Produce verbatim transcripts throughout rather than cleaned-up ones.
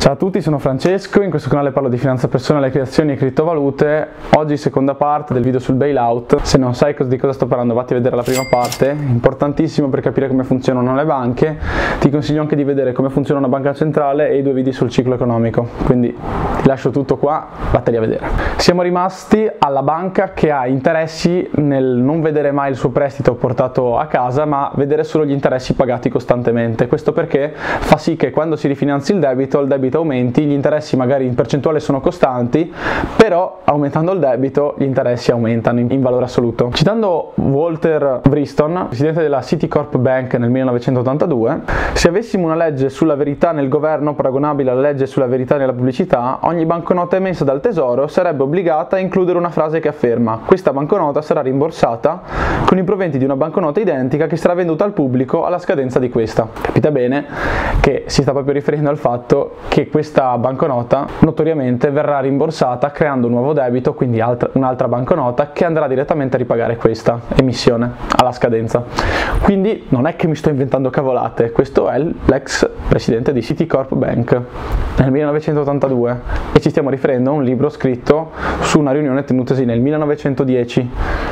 Ciao a tutti, sono Francesco, in questo canale parlo di finanza personale, creazioni e criptovalute. Oggi seconda parte del video sul bailout. Se non sai di cosa sto parlando, vatti a vedere la prima parte, importantissimo per capire come funzionano le banche. Ti consiglio anche di vedere come funziona una banca centrale e i due video sul ciclo economico, quindi ti lascio tutto qua, vatteli a vedere. Siamo rimasti alla banca che ha interessi nel non vedere mai il suo prestito portato a casa, ma vedere solo gli interessi pagati costantemente. Questo perché fa sì che quando si rifinanzi il debito, il debito aumenti, gli interessi magari in percentuale sono costanti, però aumentando il debito gli interessi aumentano in valore assoluto. Citando Walter Wriston, presidente della Citicorp Bank nel millenovecentottantadue, se avessimo una legge sulla verità nel governo paragonabile alla legge sulla verità nella pubblicità, ogni banconota emessa dal tesoro sarebbe obbligata a includere una frase che afferma: questa banconota sarà rimborsata con i proventi di una banconota identica che sarà venduta al pubblico alla scadenza di questa. Capite bene che si sta proprio riferendo al fatto che che questa banconota notoriamente verrà rimborsata creando un nuovo debito, quindi un'altra banconota che andrà direttamente a ripagare questa emissione alla scadenza. Quindi non è che mi sto inventando cavolate, questo è l'ex presidente di Citicorp Bank nel millenovecentottantadue e ci stiamo riferendo a un libro scritto su una riunione tenutasi nel millenovecentodieci.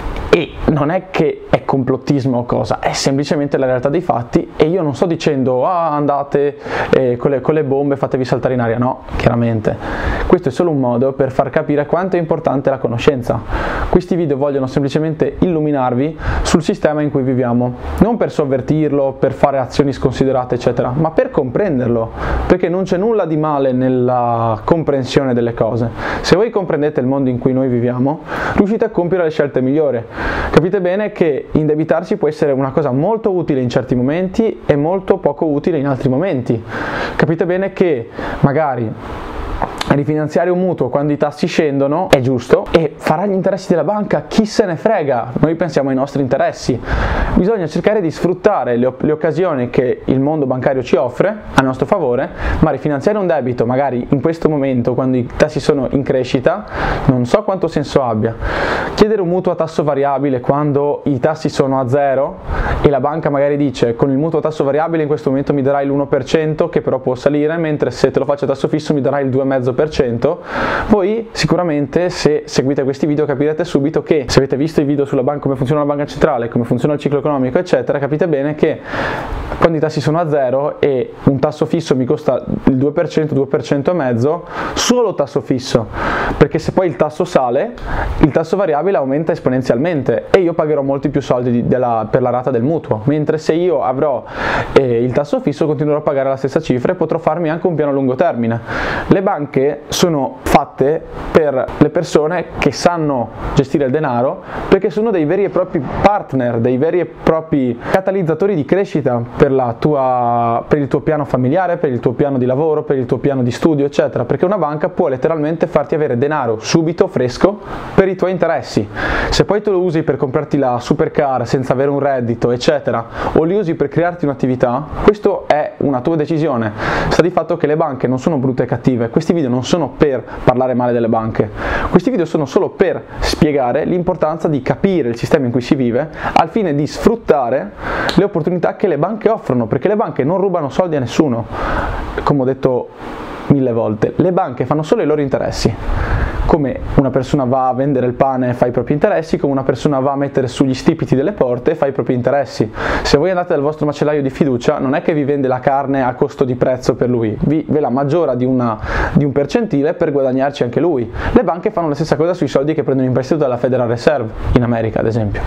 E non è che è complottismo o cosa, è semplicemente la realtà dei fatti, e io non sto dicendo ah andate eh, con, le, con le bombe fatevi saltare in aria, no, chiaramente. Questo è solo un modo per far capire quanto è importante la conoscenza. Questi video vogliono semplicemente illuminarvi sul sistema in cui viviamo, non per sovvertirlo, per fare azioni sconsiderate eccetera, ma per comprenderlo, perché non c'è nulla di male nella comprensione delle cose. Se voi comprendete il mondo in cui noi viviamo, riuscite a compiere le scelte migliori. Capite bene che indebitarsi può essere una cosa molto utile in certi momenti e molto poco utile in altri momenti. Capite bene che magari rifinanziare un mutuo quando i tassi scendono è giusto e farà gli interessi della banca, chi se ne frega, noi pensiamo ai nostri interessi. Bisogna cercare di sfruttare le, le occasioni che il mondo bancario ci offre a nostro favore, ma rifinanziare un debito magari in questo momento quando i tassi sono in crescita non so quanto senso abbia. Chiedere un mutuo a tasso variabile quando i tassi sono a zero e la banca magari dice con il mutuo a tasso variabile in questo momento mi darai l'uno per cento che però può salire, mentre se te lo faccio a tasso fisso mi darai il due virgola cinque per cento. Voi sicuramente, se seguite questi video, capirete subito che, se avete visto i video sulla banca, come funziona la banca centrale, come funziona il ciclo economico eccetera, capite bene che quando i tassi sono a zero e un tasso fisso mi costa il due per cento, due per cento e mezzo, solo tasso fisso, perché se poi il tasso sale, il tasso variabile aumenta esponenzialmente e io pagherò molti più soldi di, della, per la rata del mutuo, mentre se io avrò eh, il tasso fisso continuerò a pagare la stessa cifra e potrò farmi anche un piano a lungo termine. Le banche sono fatte per le persone che sanno gestire il denaro, perché sono dei veri e propri partner, dei veri e propri catalizzatori di crescita per, la tua, per il tuo piano familiare, per il tuo piano di lavoro, per il tuo piano di studio eccetera, perché una banca può letteralmente farti avere denaro subito, fresco, per i tuoi interessi. Se poi tu lo usi per comprarti la supercar senza avere un reddito eccetera, o li usi per crearti un'attività, questo è una tua decisione. Sta di fatto che le banche non sono brutte e cattive. Questi video non sono per parlare male delle banche, questi video sono solo per spiegare l'importanza di capire il sistema in cui si vive al fine di sfruttare le opportunità che le banche offrono, perché le banche non rubano soldi a nessuno, come ho detto mille volte, le banche fanno solo i loro interessi. Come una persona va a vendere il pane fa i propri interessi, come una persona va a mettere sugli stipiti delle porte fa i propri interessi. Se voi andate dal vostro macellaio di fiducia, non è che vi vende la carne a costo di prezzo per lui, vi, ve la maggiora di, una, di un percentile per guadagnarci anche lui. Le banche fanno la stessa cosa sui soldi che prendono in prestito dalla Federal Reserve, in America ad esempio,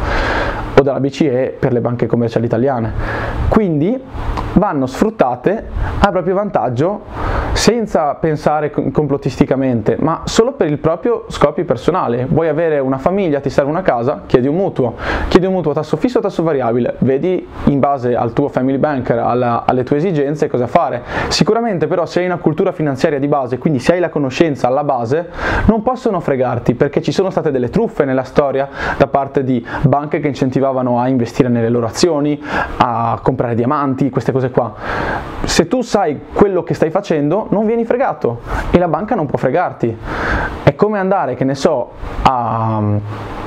o dalla B C E per le banche commerciali italiane. Quindi vanno sfruttate a proprio vantaggio, senza pensare complottisticamente, ma solo per il proprio scopi personali. Vuoi avere una famiglia, ti serve una casa, chiedi un mutuo, chiedi un mutuo a tasso fisso o tasso variabile, vedi in base al tuo family banker, alla, alle tue esigenze cosa fare. Sicuramente però se hai una cultura finanziaria di base, quindi se hai la conoscenza alla base, non possono fregarti, perché ci sono state delle truffe nella storia da parte di banche che incentivavano a investire nelle loro azioni, a comprare diamanti, queste cose qua. Se tu sai quello che stai facendo, non vieni fregato e la banca non può fregarti. È come andare, che ne so, a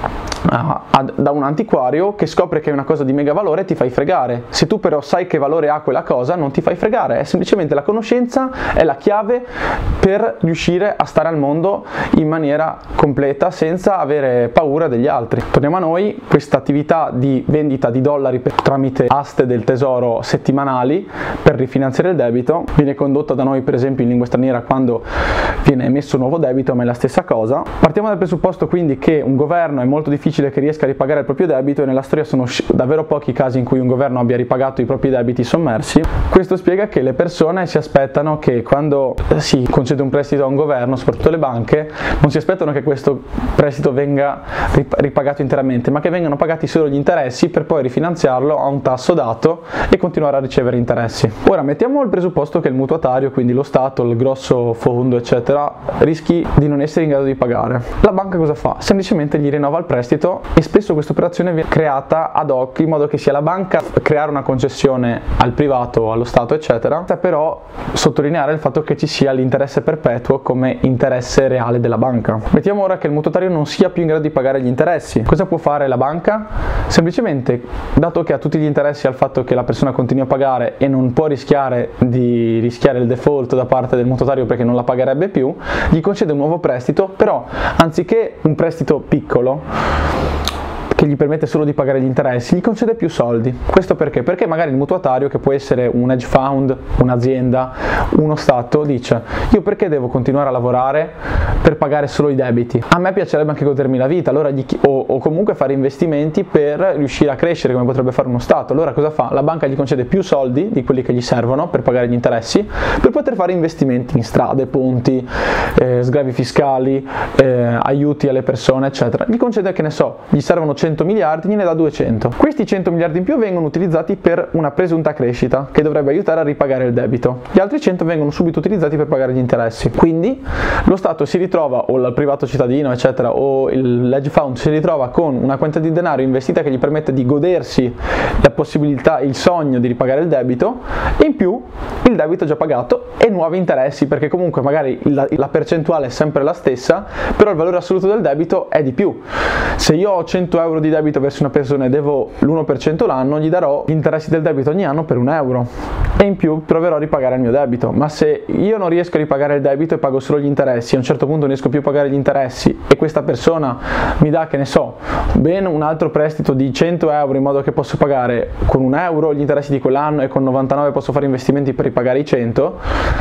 a, a, da un antiquario che scopre che è una cosa di mega valore e ti fai fregare. Se tu però sai che valore ha quella cosa, non ti fai fregare, è semplicemente la conoscenza è la chiave per riuscire a stare al mondo in maniera completa senza avere paura degli altri. Torniamo a noi, questa attività di vendita di dollari per, tramite aste del tesoro settimanali per rifinanziare il debito viene condotta da noi per esempio in lingua straniera quando viene emesso un nuovo debito, ma è la stessa cosa. Partiamo dal presupposto quindi che un governo è molto difficile che riesca a ripagare il proprio debito e nella storia sono davvero pochi casi in cui un governo abbia ripagato i propri debiti sommersi. Questo spiega che le persone si aspettano che quando si concede un prestito a un governo, soprattutto le banche, non si aspettano che questo prestito venga ripagato interamente, ma che vengano pagati solo gli interessi per poi rifinanziarlo a un tasso dato e continuare a ricevere interessi. Ora mettiamo il presupposto che il mutuatario, quindi lo Stato, il grosso fondo eccetera, rischi di non essere in grado di pagare. La banca cosa fa? Semplicemente gli rinnova il prestito e spesso questa operazione viene creata ad hoc in modo che sia la banca a creare una concessione al privato o allo Stato eccetera, però sottolineare il fatto che ci sia l'interesse perpetuo come interesse reale della banca. Mettiamo ora che il mutuatario non sia più in grado di pagare gli interessi. Cosa può fare la banca? Semplicemente, dato che ha tutti gli interessi al fatto che la persona continui a pagare e non può rischiare di rischiare il default da parte del mutuatario perché non la pagherebbe più, gli concede un nuovo prestito, però anziché un prestito piccolo che gli permette solo di pagare gli interessi, gli concede più soldi. Questo perché? Perché magari il mutuatario, che può essere un hedge fund, un'azienda, uno Stato, dice: io perché devo continuare a lavorare per pagare solo i debiti? A me piacerebbe anche godermi la vita, allora gli, o, o comunque fare investimenti per riuscire a crescere come potrebbe fare uno Stato. Allora cosa fa? La banca gli concede più soldi di quelli che gli servono per pagare gli interessi, per poter fare investimenti in strade, ponti, eh, sgravi fiscali, eh, aiuti alle persone eccetera. Gli concede, che ne so, gli servono cento miliardi, gliene dà duecento. Questi cento miliardi in più vengono utilizzati per una presunta crescita che dovrebbe aiutare a ripagare il debito. Gli altri cento vengono subito utilizzati per pagare gli interessi. Quindi lo Stato si ritrova, o il privato cittadino eccetera, o il hedge fund si ritrova con una quantità di denaro investita che gli permette di godersi la possibilità, il sogno di ripagare il debito, e in più il debito già pagato e nuovi interessi, perché comunque magari la, la percentuale è sempre la stessa, però il valore assoluto del debito è di più. Se io ho cento euro di debito verso una persona e devo l'uno per cento l'anno, gli darò gli interessi del debito ogni anno per un euro e in più proverò a ripagare il mio debito. Ma se io non riesco a ripagare il debito e pago solo gli interessi, a un certo punto non riesco più a pagare gli interessi e questa persona mi dà, che ne so, bene un altro prestito di cento euro in modo che posso pagare con un euro gli interessi di quell'anno e con novantanove posso fare investimenti per ripagare i cento,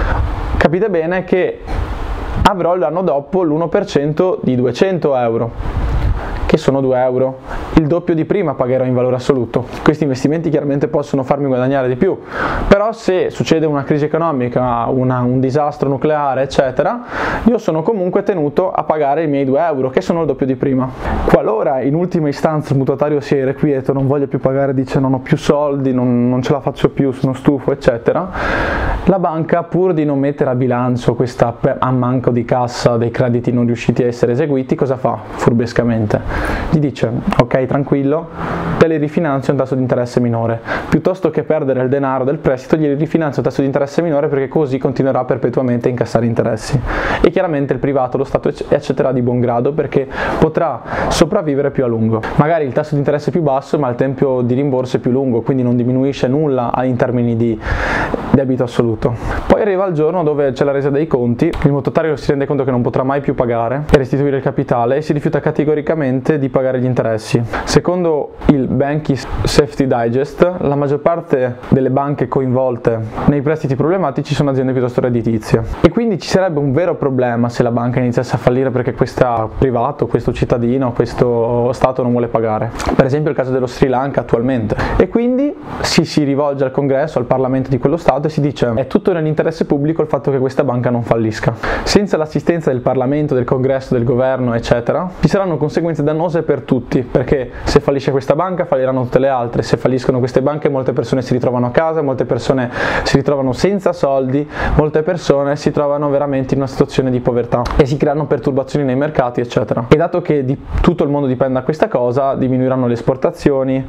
capite bene che avrò l'anno dopo l'uno per cento di duecento euro, che sono due euro, il doppio di prima pagherò in valore assoluto. Questi investimenti chiaramente possono farmi guadagnare di più, però se succede una crisi economica, una, un disastro nucleare eccetera, io sono comunque tenuto a pagare i miei due euro, che sono il doppio di prima. Qualora in ultima istanza il mutuatario sia irrequieto, non voglia più pagare, dice non ho più soldi, non, non ce la faccio più, sono stufo eccetera, la banca, pur di non mettere a bilancio questa ammanco di cassa dei crediti non riusciti a essere eseguiti, cosa fa? Furbescamente gli dice: ok, tranquillo, te li rifinanzio a un tasso di interesse minore, piuttosto che perdere il denaro del prestito gli rifinanzio a un tasso di interesse minore, perché così continuerà perpetuamente a incassare interessi. E chiaramente il privato, lo Stato accetterà di buon grado perché potrà sopravvivere più a lungo. Magari il tasso di interesse è più basso, ma il tempo di rimborso è più lungo, quindi non diminuisce nulla in termini di debito assoluto. Poi arriva il giorno dove c'è la resa dei conti, il mutuatario si rende conto che non potrà mai più pagare e restituire il capitale e si rifiuta categoricamente di pagare gli interessi. Secondo il Banking Safety Digest, la maggior parte delle banche coinvolte nei prestiti problematici sono aziende piuttosto redditizie, e quindi ci sarebbe un vero problema se la banca iniziasse a fallire perché questo privato, questo cittadino, questo Stato non vuole pagare. Per esempio il caso dello Sri Lanka attualmente. E quindi si, si rivolge al Congresso, al Parlamento di quello Stato e si dice: è tutto nell'interesse pubblico il fatto che questa banca non fallisca. Senza l'assistenza del Parlamento, del Congresso, del Governo eccetera, ci saranno conseguenze dannose per tutti, perché se fallisce questa banca falliranno tutte le altre, se falliscono queste banche molte persone si ritrovano a casa, molte persone si ritrovano senza soldi, molte persone si trovano veramente in una situazione di povertà e si creano perturbazioni nei mercati eccetera. E dato che di tutto il mondo dipende da questa cosa, diminuiranno le esportazioni,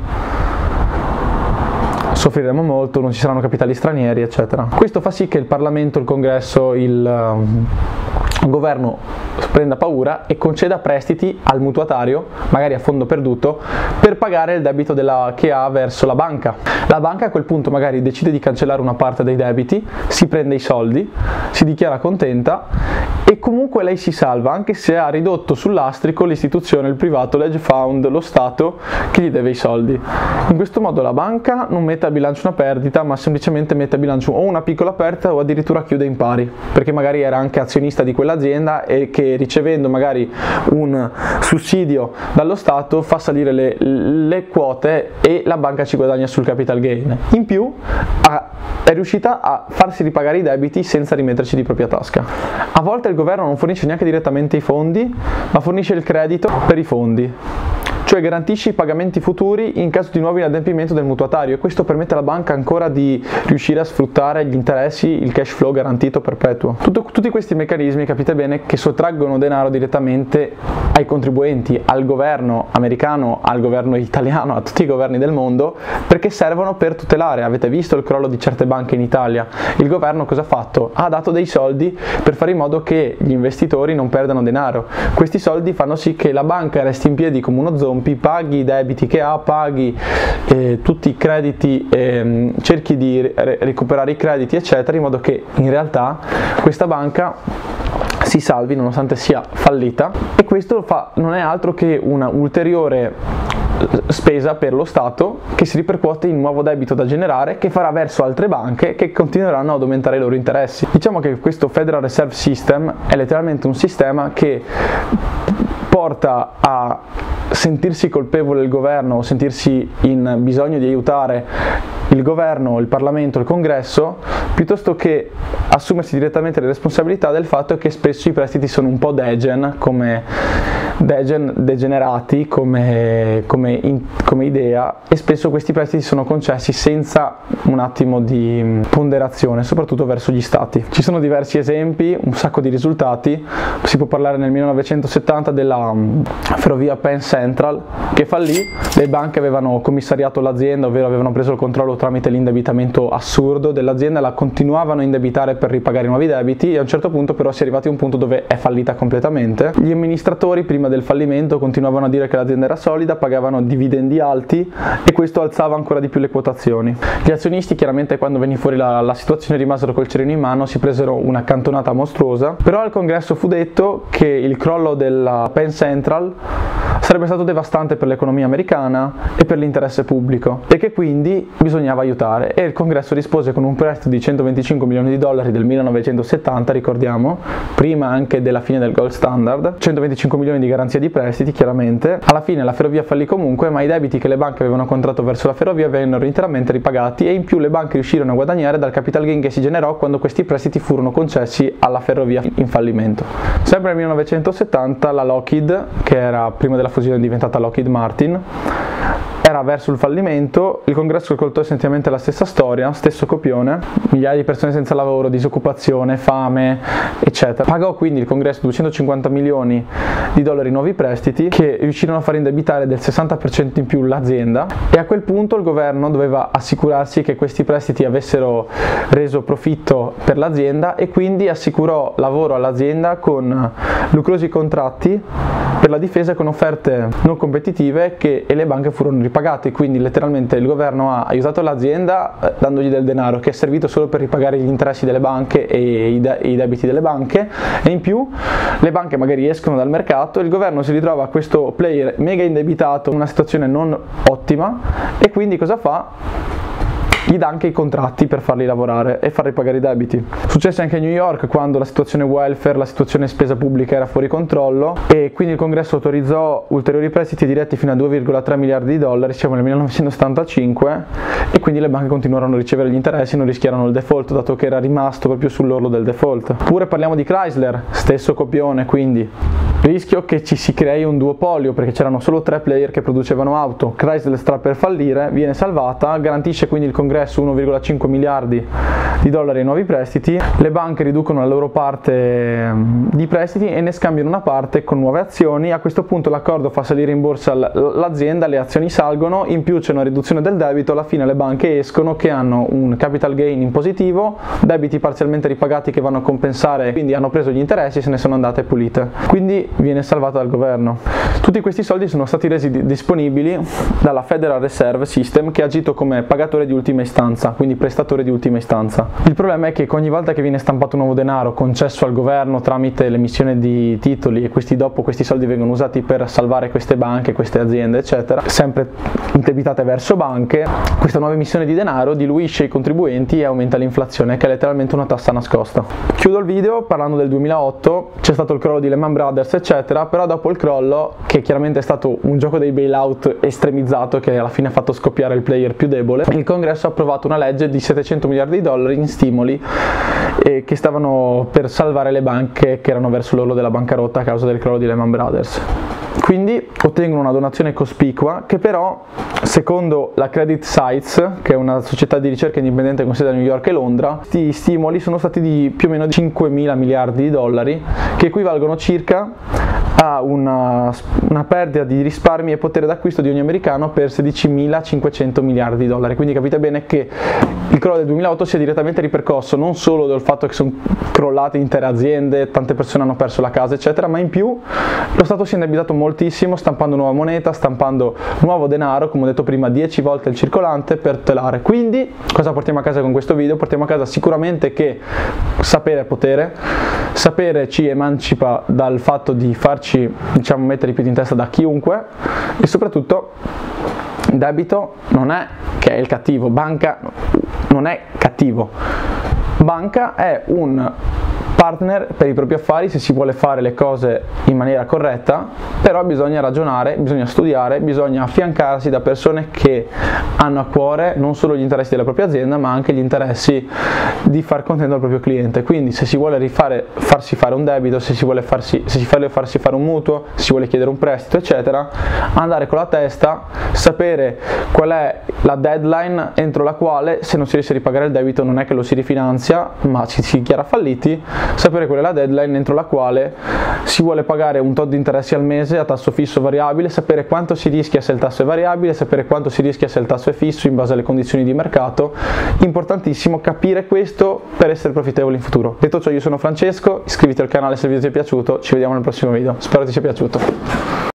soffriremo molto, non ci saranno capitali stranieri eccetera. Questo fa sì che il Parlamento, il Congresso, il il governo prenda paura e conceda prestiti al mutuatario, magari a fondo perduto, per pagare il debito della, che ha verso la banca. La banca a quel punto magari decide di cancellare una parte dei debiti, si prende i soldi, si dichiara contenta e comunque lei si salva, anche se ha ridotto sul lastrico l'istituzione, il privato, l'hedge fund, lo Stato che gli deve i soldi. In questo modo la banca non mette a bilancio una perdita, ma semplicemente mette a bilancio o una piccola perdita o addirittura chiude in pari, perché magari era anche azionista di quell'azienda e che ricevendo magari un sussidio dallo Stato fa salire le, le quote e la banca ci guadagna sul capital gain. In più ha, è riuscita a farsi ripagare i debiti senza rimetterci di propria tasca. A volte il governo non fornisce neanche direttamente i fondi, ma fornisce il credito per i fondi, cioè garantisce i pagamenti futuri in caso di nuovo inadempimento del mutuatario, e questo permette alla banca ancora di riuscire a sfruttare gli interessi, il cash flow garantito perpetuo. Tutto, tutti questi meccanismi, capite bene, che sottraggono denaro direttamente ai contribuenti, al governo americano, al governo italiano, a tutti i governi del mondo, perché servono per tutelare. Avete visto il crollo di certe banche in Italia? Il governo cosa ha fatto? Ha dato dei soldi per fare in modo che gli investitori non perdano denaro. Questi soldi fanno sì che la banca resti in piedi come uno zombie, paghi i debiti che ha, paghi eh, tutti i crediti, eh, cerchi di re- recuperare i crediti eccetera, in modo che in realtà questa banca si salvi nonostante sia fallita, e questo fa, non è altro che una ulteriore spesa per lo Stato che si ripercuote in nuovo debito da generare, che farà verso altre banche che continueranno ad aumentare i loro interessi. Diciamo che questo Federal Reserve System è letteralmente un sistema che porta a sentirsi colpevole il governo o sentirsi in bisogno di aiutare il governo, il Parlamento, il Congresso, piuttosto che assumersi direttamente le responsabilità del fatto che spesso i prestiti sono un po' degen, come degen, degenerati come, come, in, come idea, e spesso questi prestiti sono concessi senza un attimo di ponderazione, soprattutto verso gli stati. Ci sono diversi esempi, un sacco di risultati. Si può parlare nel millenovecentosettanta della ferrovia Penn Central che fallì. Le banche avevano commissariato l'azienda, ovvero avevano preso il controllo tramite l'indebitamento assurdo dell'azienda, la continuavano a indebitare per ripagare i nuovi debiti, e a un certo punto però si è arrivati a un punto dove è fallita completamente. Gli amministratori prima del fallimento continuavano a dire che l'azienda era solida, pagavano dividendi alti e questo alzava ancora di più le quotazioni. Gli azionisti chiaramente, quando venne fuori la, la situazione, rimasero col cerino in mano, si presero una cantonata mostruosa, però al congresso fu detto che il crollo della Penn Central sarebbe stato devastante per l'economia americana e per l'interesse pubblico, e che quindi bisognava aiutare, e il congresso rispose con un prestito di centoventicinque milioni di dollari del millenovecentosettanta, ricordiamo, prima anche della fine del gold standard, centoventicinque milioni di garanzia di prestiti chiaramente. Alla fine la ferrovia fallì comunque, ma i debiti che le banche avevano contratto verso la ferrovia vennero interamente ripagati, e in più le banche riuscirono a guadagnare dal capital gain che si generò quando questi prestiti furono concessi alla ferrovia in fallimento. Sempre nel millenovecentosettanta la Lockheed, che era prima della fusione diventata Lockheed Martin, era verso il fallimento. Il congresso ascoltò essenzialmente la stessa storia, stesso copione, migliaia di persone senza lavoro, disoccupazione, fame eccetera. Pagò quindi il congresso duecentocinquanta milioni di dollari in nuovi prestiti che riuscirono a far indebitare del sessanta per cento in più l'azienda, e a quel punto il governo doveva assicurarsi che questi prestiti avessero reso profitto per l'azienda, e quindi assicurò lavoro all'azienda con lucrosi contratti per la difesa con offerte non competitive che, e le banche furono ripagate. Quindi letteralmente il governo ha aiutato l'azienda eh, dandogli del denaro che è servito solo per ripagare gli interessi delle banche e i, de- i debiti delle banche, e in più le banche magari escono dal mercato, il governo si ritrova questo player mega indebitato in una situazione non ottima, e quindi cosa fa? Gli dà anche i contratti per farli lavorare e farli pagare i debiti. Successe anche a New York, quando la situazione welfare, la situazione spesa pubblica era fuori controllo, e quindi il congresso autorizzò ulteriori prestiti diretti fino a due virgola tre miliardi di dollari, siamo nel millenovecentosettantacinque, e quindi le banche continuarono a ricevere gli interessi, non rischiarono il default, dato che era rimasto proprio sull'orlo del default. Oppure parliamo di Chrysler, stesso copione, quindi Rischio che ci si crei un duopolio, perché c'erano solo tre player che producevano auto. Chrysler sta per fallire, viene salvata, garantisce quindi il congresso uno virgola cinque miliardi di dollari in nuovi prestiti, le banche riducono la loro parte di prestiti e ne scambiano una parte con nuove azioni. A questo punto l'accordo fa salire in borsa l'azienda, le azioni salgono, in più c'è una riduzione del debito, alla fine le banche escono che hanno un capital gain in positivo, debiti parzialmente ripagati che vanno a compensare, quindi hanno preso gli interessi e se ne sono andate pulite. Quindi viene salvata dal governo. Tutti questi soldi sono stati resi disponibili dalla Federal Reserve System, che ha agito come pagatore di ultima istanza, quindi prestatore di ultima istanza. Il problema è che ogni volta che viene stampato nuovo denaro concesso al governo tramite l'emissione di titoli e questi dopo questi soldi vengono usati per salvare queste banche, queste aziende eccetera, sempre indebitate verso banche, questa nuova emissione di denaro diluisce i contribuenti e aumenta l'inflazione, che è letteralmente una tassa nascosta. Chiudo il video parlando del duemilaotto, c'è stato il crollo di Lehman Brothers eccetera, però dopo il crollo, che chiaramente è stato un gioco dei bailout estremizzato che alla fine ha fatto scoppiare il player più debole, il congresso ha approvato una legge di settecento miliardi di dollari in stimoli eh, che stavano per salvare le banche che erano verso l'orlo della bancarotta a causa del crollo di Lehman Brothers. Quindi ottengono una donazione cospicua che però, secondo la Credit Sites, che è una società di ricerca indipendente con sede a New York e Londra, questi stimoli sono stati di più o meno cinquemila miliardi di dollari, che equivalgono circa a una, una perdita di risparmi e potere d'acquisto di ogni americano per sedicimilacinquecento miliardi di dollari. Quindi capite bene che il crollo del duemilaotto si è direttamente ripercosso non solo dal fatto che sono crollate intere aziende, tante persone hanno perso la casa eccetera, ma in più lo Stato si è indebitato moltissimo stampando nuova moneta, stampando nuovo denaro, come ho detto prima dieci volte il circolante per tutelare. Quindi cosa portiamo a casa con questo video? Portiamo a casa sicuramente che sapere è potere, sapere ci emancipa dal fatto di farci, diciamo, mettere i piedi in testa da chiunque, e soprattutto debito non è che è il cattivo, banca non è cattivo, banca è un partner per i propri affari se si vuole fare le cose in maniera corretta, però bisogna ragionare, bisogna studiare, bisogna affiancarsi da persone che hanno a cuore non solo gli interessi della propria azienda ma anche gli interessi di far contento al proprio cliente. Quindi se si vuole rifare, farsi fare un debito, se si vuole farsi, se si vuole farsi fare un mutuo, se si vuole chiedere un prestito eccetera, andare con la testa, sapere qual è la deadline entro la quale se non si riesce a ripagare il debito non è che lo si rifinanzia ma ci si dichiara falliti, sapere qual è la deadline entro la quale si vuole pagare un tot di interessi al mese a tasso fisso o variabile, sapere quanto si rischia se il tasso è variabile, sapere quanto si rischia se il tasso è fisso in base alle condizioni di mercato. Importantissimo capire questo per essere profittevoli in futuro. Detto ciò, io sono Francesco, iscriviti al canale se il video ti è piaciuto, ci vediamo nel prossimo video, spero ti sia piaciuto.